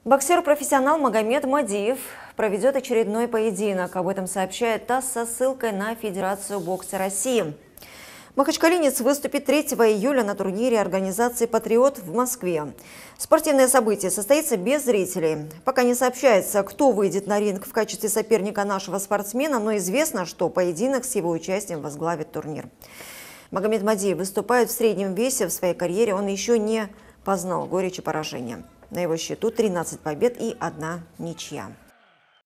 Боксер-профессионал Магомед Мадиев проведет очередной поединок. Об этом сообщает ТАСС со ссылкой на Федерацию бокса России. Махачкалинец выступит 3 июля на турнире организации «Патриот» в Москве. Спортивное событие состоится без зрителей. Пока не сообщается, кто выйдет на ринг в качестве соперника нашего спортсмена, но известно, что поединок с его участием возглавит турнир. Магомед Мадиев выступает в среднем весе. В своей карьере он еще не познал горечи поражения. На его счету 13 побед и 1 ничья.